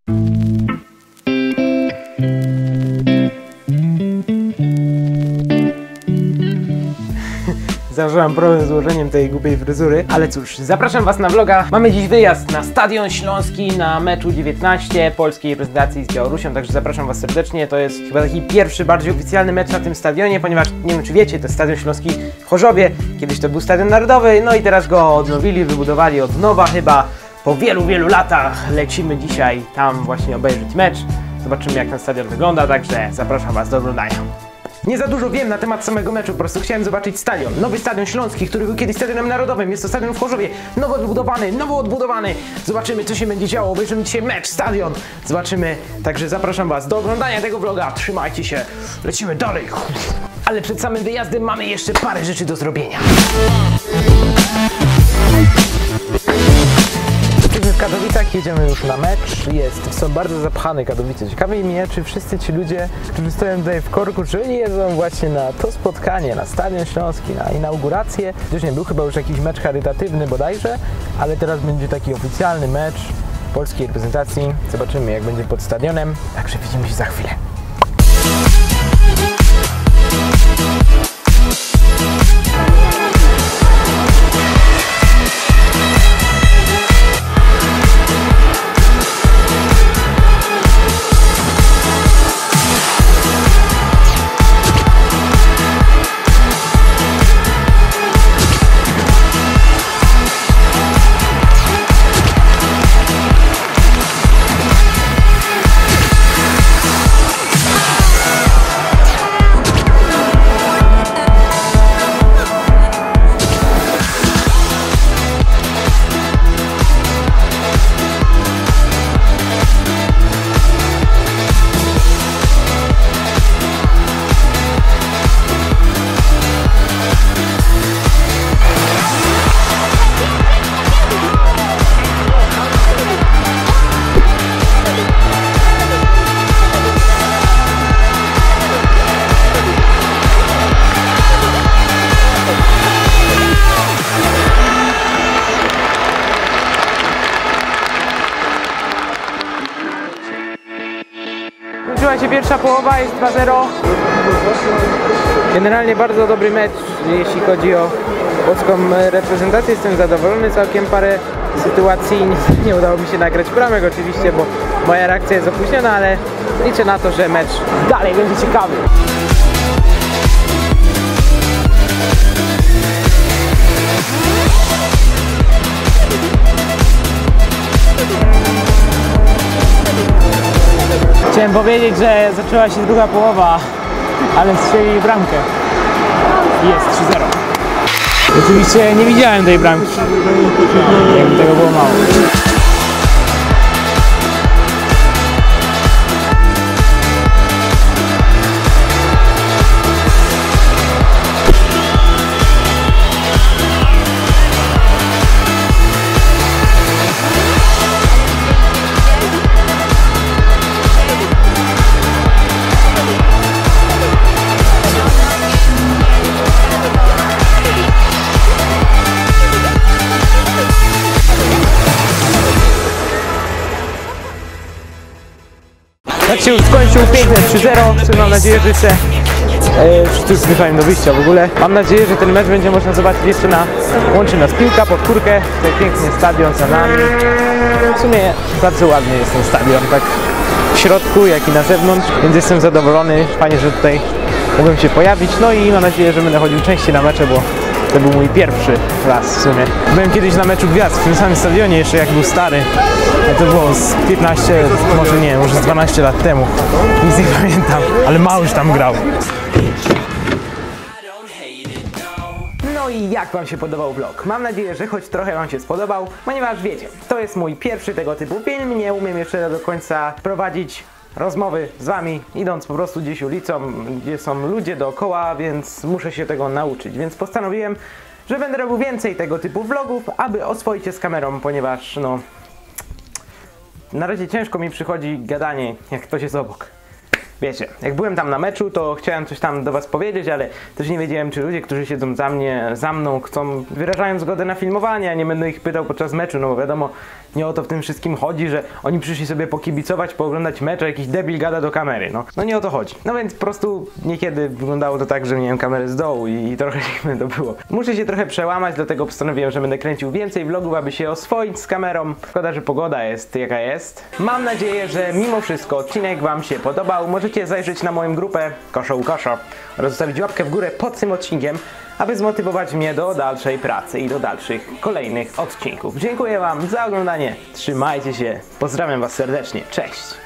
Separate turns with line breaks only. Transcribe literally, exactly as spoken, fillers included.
Zażyłam problem z ułożeniem tej głupiej fryzury, ale cóż, zapraszam was na vloga. Mamy dziś wyjazd na Stadion Śląski na meczu dziewiętnaście polskiej reprezentacji z Białorusią, także zapraszam was serdecznie. To jest chyba taki pierwszy, bardziej oficjalny mecz na tym stadionie, ponieważ nie wiem czy wiecie, to jest Stadion Śląski w Chorzowie. Kiedyś to był Stadion Narodowy, no i teraz go odnowili, wybudowali od nowa chyba. Po wielu, wielu latach lecimy dzisiaj tam właśnie obejrzeć mecz. Zobaczymy jak ten stadion wygląda, także zapraszam was do oglądania. Nie za dużo wiem na temat samego meczu, po prostu chciałem zobaczyć stadion. Nowy Stadion Śląski, który był kiedyś Stadionem Narodowym. Jest to stadion w Chorzowie, nowo odbudowany, nowo odbudowany. Zobaczymy co się będzie działo, obejrzymy dzisiaj mecz, stadion. Zobaczymy, także zapraszam was do oglądania tego vloga. Trzymajcie się, lecimy dalej. Ale przed samym wyjazdem mamy jeszcze parę rzeczy do zrobienia. Jesteśmy w Katowicach, jedziemy już na mecz. Jest, są bardzo zapchane Katowice. Ciekawe mnie, czy wszyscy ci ludzie, którzy stoją tutaj w korku, czy oni jedzą właśnie na to spotkanie, na Stadion Śląski, na inaugurację. Już nie był chyba już jakiś mecz charytatywny bodajże, ale teraz będzie taki oficjalny mecz polskiej reprezentacji. Zobaczymy jak będzie pod stadionem, także widzimy się za chwilę. Skończyła się pierwsza połowa, jest dwa zero. Generalnie bardzo dobry mecz, jeśli chodzi o polską reprezentację. Jestem zadowolony, całkiem parę sytuacji. Nie, nie udało mi się nagrać bramek oczywiście, bo moja reakcja jest opóźniona, ale liczę na to, że mecz dalej będzie ciekawy. Chciałem powiedzieć, że zaczęła się druga połowa, ale strzelili bramkę. Jest trzy zero. Oczywiście nie widziałem tej bramki, jakby tego było mało. Tak się skończył piękne trzy zero, mam nadzieję, że jeszcze e, wszyscy zbliżają do wyjścia w ogóle. Mam nadzieję, że ten mecz będzie można zobaczyć jeszcze na łączy nas piłka pod kurkę. Tutaj piękny stadion za nami. W sumie bardzo ładny jest ten stadion, tak w środku, jak i na zewnątrz, więc jestem zadowolony. Fajnie, że tutaj mogłem się pojawić. No i mam nadzieję, że będę chodził częściej na mecze, bo to był mój pierwszy raz w sumie. Byłem kiedyś na meczu gwiazd w tym samym stadionie, jeszcze jak był stary. A to było z piętnaście, może nie, może z dwanaście lat temu. Nic nie pamiętam, ale Małysz tam grał. No i jak wam się podobał vlog? Mam nadzieję, że choć trochę wam się spodobał, ponieważ wiecie, to jest mój pierwszy tego typu film, nie umiem jeszcze do końca prowadzić rozmowy z wami, idąc po prostu gdzieś ulicą, gdzie są ludzie dookoła, więc muszę się tego nauczyć, więc postanowiłem, że będę robił więcej tego typu vlogów, aby oswoić się z kamerą, ponieważ no na razie ciężko mi przychodzi gadanie, jak ktoś jest obok. wiecie, jak byłem tam na meczu, to chciałem coś tam do was powiedzieć, ale też nie wiedziałem, czy ludzie, którzy siedzą za mnie, za mną, chcą, wyrażają zgodę na filmowanie, a nie będę ich pytał podczas meczu, no bo wiadomo, nie o to w tym wszystkim chodzi, że oni przyszli sobie pokibicować, pooglądać mecz, a jakiś debil gada do kamery, no. No nie o to chodzi. No więc po prostu niekiedy wyglądało to tak, że miałem kamerę z dołu i, i trochę dziwne to było. Muszę się trochę przełamać, dlatego postanowiłem, że będę kręcił więcej vlogów, aby się oswoić z kamerą. Szkoda, że pogoda jest jaka jest. Mam nadzieję, że mimo wszystko odcinek wam się podobał. Możecie zajrzeć na moją grupę Koszo u Koszo oraz zostawić łapkę w górę pod tym odcinkiem, aby zmotywować mnie do dalszej pracy i do dalszych, kolejnych odcinków. Dziękuję wam za oglądanie, trzymajcie się, pozdrawiam was serdecznie, cześć!